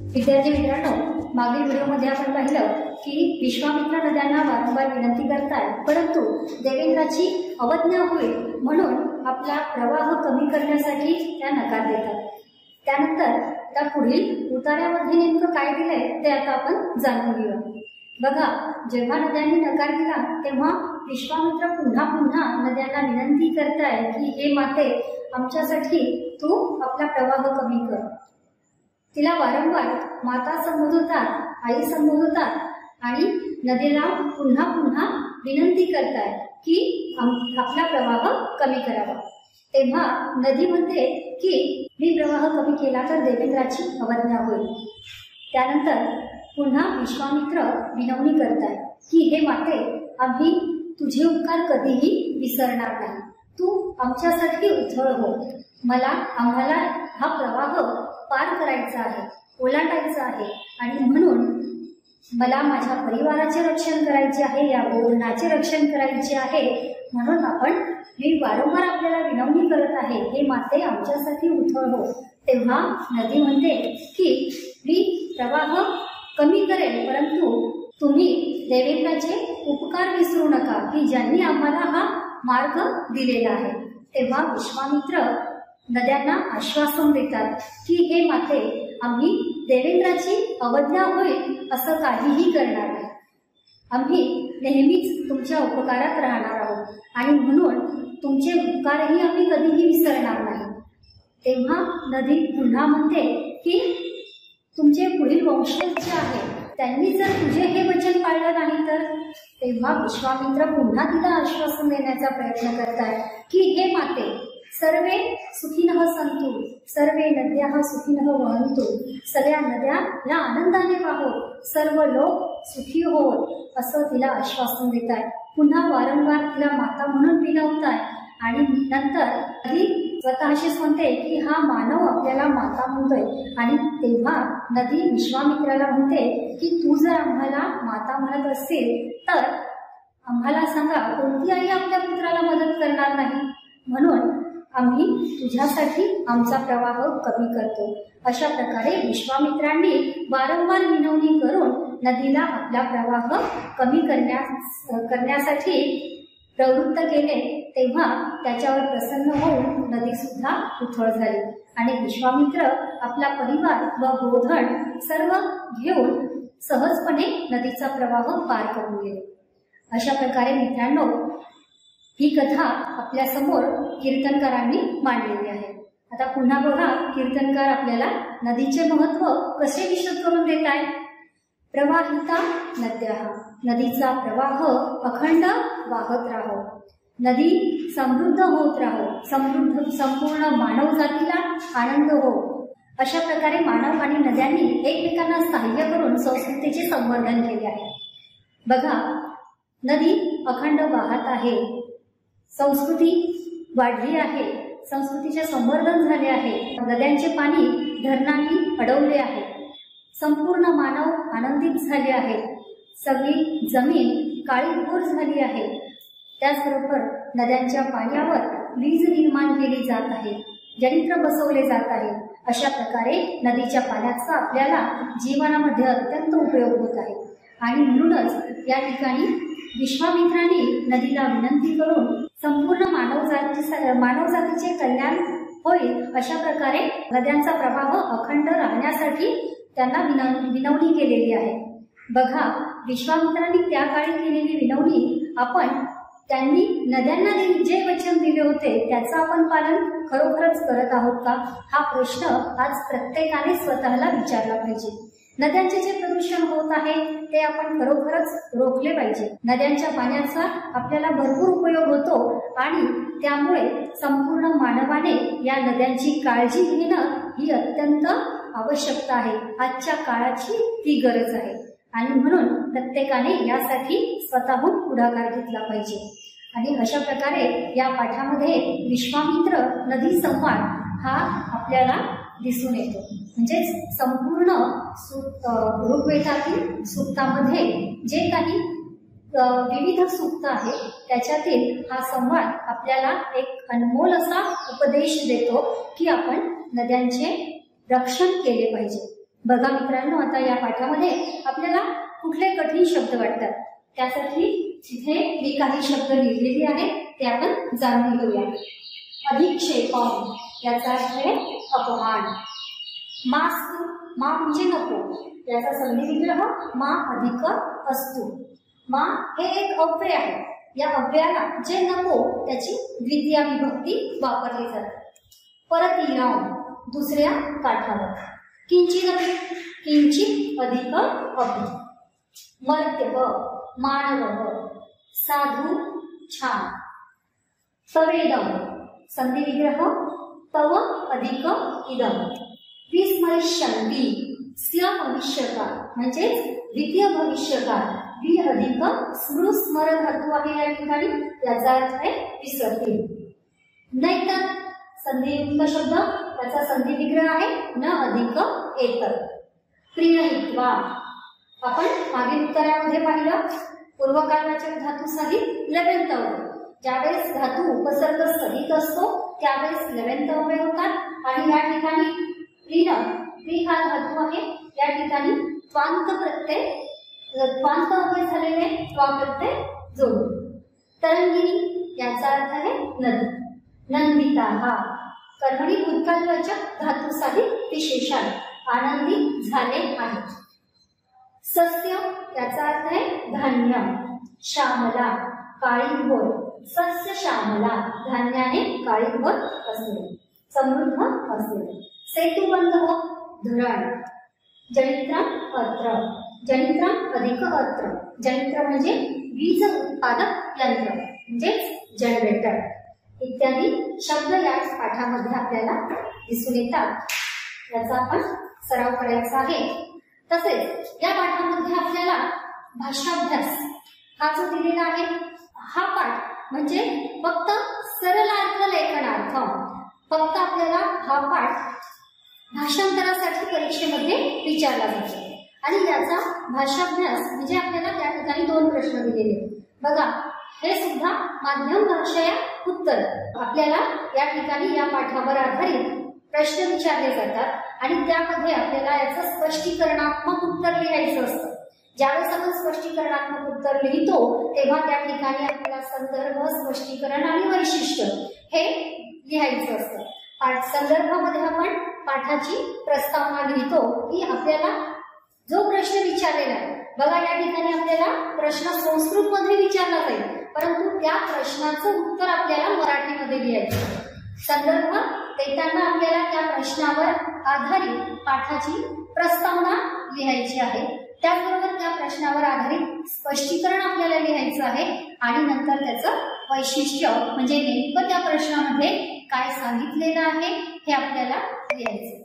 विद्यार्थी मित्रांनो, मागील व्हिडिओमध्ये आपण पाहिलं की विश्वामित्र नद्यांना वारंवार विनंती करतात, परंतु देवेंद्राची अवज्ञा होईल म्हणून आपला प्रवाह कमी करण्यासाठी त्या नकार देतात। त्यानंतर त्या पुढील उतार्यामध्ये नेमकं काय दिलंय ते आता आपण जाणून घेऊया। बघा, जेव्हा नद्यांनी नकार दिला तेव्हा विश्वामित्र पुन्हा पुन्हा नद्यांना विनंती करताय की हे माते, आमच्यासाठी तू आपला प्रवाह कमी कर। तिला वारंवार माता संबोधतात, आई संबोधतात आणि नदीला पुन्हा पुन्हा विनंती करताय की आपला प्रवाह कमी करावा। तेव्हा नदी म्हणते की मी प्रवाह कमी केला तर देवेंद्राची अवज्ञा होईल। त्यानंतर पुन्हा विश्वामित्र विनवणी करताय की हे माते, आम्ही तुझे उपकार कधीही विसरणार नाही, तू आमच्यासाठी उथळ हो। आम्हाला हा प्रवाह पार करायचा आहे, ओलांडायचा आहे आणि म्हणून मला माझ्या परिवाराचे रक्षण करायचे आहे, या गोधनाचे रक्षण करायचे आहे। म्हणून मी वारंवार आपल्याला विनवणी करत आहे, हे माते आमच्यासाठी उथळ हो। तेव्हा नदी म्हणते की मी प्रवाह कमी करेल, परंतु तुम्ही देवेंद्राचे उपकार विसरू नका की ज्यांनी आम्हाला हा मार्ग दिलेला आहे। तेव्हा विश्वामित्र नद्यांना आश्वासन देतात की हे माते, आम्ही देवेंद्राची अवज्ञा होईल असं काहीही करणार नाही, आम्ही नेहमीच तुमच्या उपकारात राहणार आहोत आणि म्हणून तुमचे उपकारही आम्ही कधीही विसरणार नाही। तेव्हा नदी पुन्हा म्हणते की तुमचे पुढील वंशज जे आहे त्यांनी जर तुझे हे वचन पाळलं नाही तर। तेव्हा विश्वामित्र पुन्हा तिला आश्वासन देण्याचा प्रयत्न करतात की हे माते, सर्वे सुखिनः सन्तु, सर्वे नद्याः सुखिनः वहन्तु, सगळ्या नद्या या आनंदाने वाहो, सर्व लोक सुखी होत असं तिला आश्वासन देत आहे। पुन्हा वारंवार तिला माता म्हणून विनवताय आणि नंतर ती स्वतःशीच म्हणते की हा मानव आपल्याला माता म्हणतोय आणि तेव्हा नदी विश्वामित्राला म्हणते की तू जर आम्हाला माता म्हणत असशील तर आम्हाला सांगा, कोणती आई आपल्या पुत्राला मदत करणार नाही, म्हणून आम्ही तुझ्यासाठी आमचा प्रवाह कमी करतो। अशा प्रकारे विश्वामित्रांनी वारंवार विनवणी करून नदीला आपला प्रवाह कमी करण्यासाठी प्रवृत्त केले। तेव्हा त्याच्यावर प्रसन्न होऊन नदी सुद्धा उथळ झाली आणि विश्वामित्र आपला परिवार व गोधन सर्व घेऊन सहजपणे नदीचा प्रवाह पार करून गेले। अशा प्रकारे मित्रांनो, ही कथा आपल्या समोर कीर्तनकारांनी मांडलेली आहे। आता पुन्हा बघा, कीर्तनकार आपल्याला नदीचे महत्व कसे विशद करून देत आहे। प्रवाहिता नद्याः, नदीचा प्रवाह अखंड वाहत राहो, नदी समृद्ध होत राहो, संपूर्ण मानव जातीला आनंद हो। अशा प्रकारे मानव आणि नद्यांनी एकमेकांना सहाय्य करून संस्कृतीचे संवर्धन केले आहे। बघा, नदी अखंड वाहत आहे, संस्कृती वाढली आहे, संस्कृतीचे संवर्धन झाले आहे, नद्यांचे पाणी धरणांनी अडवले आहे, संपूर्ण मानव आनंदित झाले आहे, सगळी जमीन काळीभोर झाली आहे। त्याचबरोबर नद्यांच्या पाण्यावर वीज निर्माण केली जात आहे, यंत्र बसवले जात आहे। अशा प्रकारे नदीच्या पाण्याचा आपल्याला जीवनामध्ये अत्यंत उपयोग होत आहे आणि म्हणूनच या ठिकाणी विश्वामित्रांनी नदीला विनंती करून संपूर्ण मानवजातीचे कल्याण होईल अशा प्रकारे नद्यांचा प्रवाह अखंड राहण्यासाठी त्यांना विनवणी केलेली आहे। बघा, विश्वामित्रांनी त्या काळी केलेली विनवणी त्यांनी नद्यांना जे वचन दिले होते त्याचं आपण पालन खरोखरच करत आहोत का, हा प्रश्न आज प्रत्येकाने स्वतःला विचारला पाहिजे। नद्यांचे जे प्रदूषण होत आहे ते आपण खरोखरच रोखले पाहिजे। नद्यांच्या पाण्याचा आपल्याला भरपूर उपयोग होतो आणि त्यामुळे संपूर्ण मानवाने या नद्यांची काळजी घेणं ही अत्यंत आवश्यकता आहे, आजच्या काळाची ती गरज आहे आणि म्हणून प्रत्येकाने यासाठी स्वतःहून पुढाकार घेतला पाहिजे। आणि अशा प्रकारे या पाठामध्ये विश्वामित्र नदी संवाद हा आपल्याला दिसून येतो। म्हणजे संपूर्ण ऋग्वेदातील सूक्तामध्ये जे काही विविध सूक्त आहे त्याच्यातील हा संवाद आपल्याला एक अनमोल असा उपदेश देतो की आपण नद्यांचे रक्षण केले पाहिजे। बघा मित्रांनो, आता या पाठामध्ये आपल्याला कुठले कठीण शब्द वाटतात त्यासाठी इथे मी काही शब्द लिहिलेले आहेत ते आपण जाणून घेऊया. अधिक्षेपण याचा अर्थ आहे अपमान. मास्तु, मा म्हणजे नको, याचा संधी विग्रह मा अधिक असतो. मा हे एक अव्यय आहे. या अव्ययाला जे नको त्याची द्वितीया विभक्ती वापरली जाते. परतीराम, दुसऱ्या काठावर. किंचित, किंचित अधिक अपि. मर्त्यः, मानवः. साधू, छान. तवेदम, संधी विग्रह तव अधिक इदम. विस्मरिष्यन्ति, स्य भविष्यकाळ म्हणजेच द्वितीय भविष्यकाळ. वि अधिक स्मृ स्मर धातू आहे या ठिकाणी, याचा अर्थ आहे विसरतील. नैतन, संधियुक्त शब्द, त्याचा संधी विग्रह आहे न अधिक एतत्. प्रीणयित्वा, आपण मागील उत्तरामध्ये पाहिलं पूर्वकाळवाचक धातू सहित लवेंत अव्यय. ज्यावेळेस धातू उपसर्ग सहित असतो त्यावेळेस लवेंत अव्यय होतात आणि या ठिकाणी प्रीण, प्री हा धातू आहे, या ठिकाणी त्वांत प्रत्यय, त्वांत अव्यय झालेले त्वा प्रत्यय जोडून. तरंगिणी याचा अर्थ आहे नदी. नंदिता हा कर्मणी भूतकाळवाचक धातू सहित विशेषण आनंदी झाले आहे. सस्य याचा अर्थ आहे धान्य. श्यामला काळीभोर. सस्य श्यामला धान्याने काळीभोर असणे, समृद्ध असणे. सेतुबंध धरण. जनित्रम अत्र. जनित्रम अधिक अत्र. जनित्र म्हणजे वीज उत्पादक यंत्र म्हणजेच जनरेटर इत्यादी शब्द या पाठामध्ये आपल्याला दिसून येतात. याचा आपण सराव करायचा आहे. तसेच या पाठामध्ये आपल्याला भाषाभ्यास हा जो दिलेला आहे हा पाठ म्हणजे फक्त सरलार्थ लेखनार्थ, फक्त आपल्याला हा पाठ भाषांतरासाठी परीक्षेमध्ये विचारला जातो आणि याचा भाषाभ्यास म्हणजे आपल्याला त्या ठिकाणी 2 प्रश्न दिलेले. बघा, हे सुद्धा माध्यम भाषा उत्तर आपल्याला या ठिकाणी या पाठावर आधारित प्रश्न विचारले जातात आणि त्यामध्ये आपल्याला याचं स्पष्टीकरणात्मक उत्तर लिहायचं असतं. ज्यावेळेस आपण स्पष्टीकरणात्मक उत्तर लिहितो तेव्हा त्या ठिकाणी आपल्याला संदर्भ, स्पष्टीकरण आणि वैशिष्ट्य हे लिहायचं असतं. संदर्भामध्ये आपण पाठाची प्रस्तावना लिहितो की आपल्याला जो प्रश्न विचारलेला आहे. बघा, या ठिकाणी आपल्याला प्रश्न संस्कृत मध्ये विचारला जाईल परंतु त्या प्रश्नाचं उत्तर आपल्याला मराठीमध्ये लिहायचं. संदर्भ देताना आपल्याला त्या प्रश्नावर आधारित पाठाची प्रस्तावना लिहायची आहे. त्याचबरोबर त्या प्रश्नावर आधारित स्पष्टीकरण आपल्याला लिहायचं आहे आणि नंतर त्याचं वैशिष्ट्य म्हणजे नेमकं त्या प्रश्नामध्ये काय सांगितलेलं आहे हे आपल्याला लिहायचं.